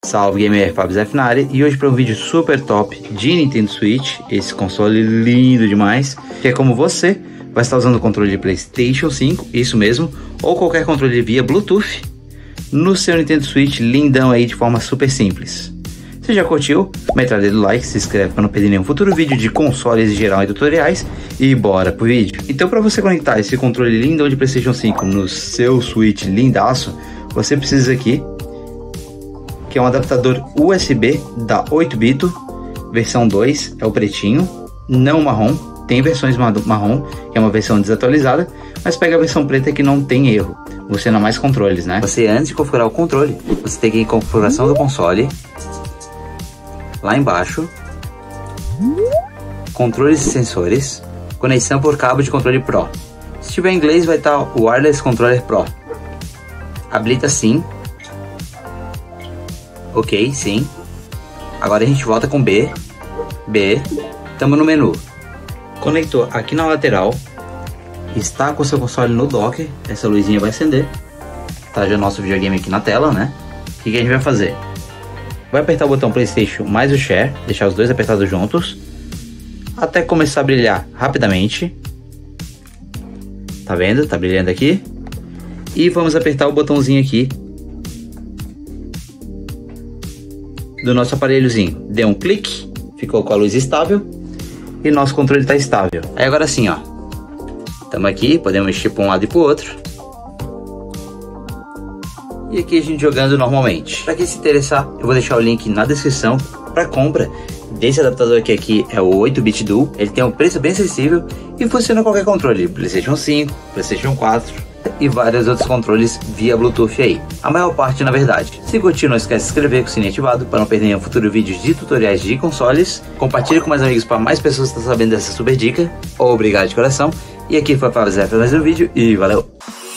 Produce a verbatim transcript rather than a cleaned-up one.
Salve Gamer, Fábio Zef na área, e hoje para um vídeo super top de Nintendo Switch, esse console lindo demais, que é como você vai estar usando o controle de PlayStation cinco, isso mesmo, ou qualquer controle via Bluetooth, no seu Nintendo Switch lindão aí de forma super simples. Se já curtiu, mete o dedo no like, se inscreve para não perder nenhum futuro vídeo de consoles em geral e tutoriais, e bora pro vídeo. Então, para você conectar esse controle lindão de PlayStation cinco no seu Switch lindaço, você precisa aqui que é um adaptador U S B da oito bito, versão dois, é o pretinho, não marrom. Tem versões marrom, que é uma versão desatualizada, mas pega a versão preta que não tem erro. Você não mais controles, né? Você, antes de configurar o controle, você tem que ir em configuração do console, lá embaixo, controles e sensores, conexão por cabo de controle Pro. Se tiver em inglês, vai estar o Wireless Controller Pro. Habilita sim. Ok, sim. Agora a gente volta com B. B. Tamo no menu. Conectou aqui na lateral. Está com o seu console no dock. Essa luzinha vai acender. Tá já nosso videogame aqui na tela, né? O que, que a gente vai fazer? Vai apertar o botão PlayStation mais o Share. Deixar os dois apertados juntos. Até começar a brilhar rapidamente. Tá vendo? Tá brilhando aqui. E vamos apertar o botãozinho aqui do nosso aparelhozinho. Deu um clique. Ficou com a luz estável. E nosso controle está estável. Aí agora sim, ó. Estamos aqui, podemos mexer para um lado e para o outro. E aqui a gente jogando normalmente. Para quem se interessar, eu vou deixar o link na descrição para compra desse adaptador que aqui é o oito bit Dual. Ele tem um preço bem acessível e funciona qualquer controle, PlayStation cinco, PlayStation quatro e vários outros controles via Bluetooth aí. A maior parte, na verdade. Se curtir, não esquece de se inscrever com o sininho ativado para não perder nenhum futuro vídeo de tutoriais de consoles. Compartilhe com mais amigos para mais pessoas estar sabendo dessa super dica. Obrigado de coração. E aqui foi a Fábio Zé para mais um vídeo e valeu!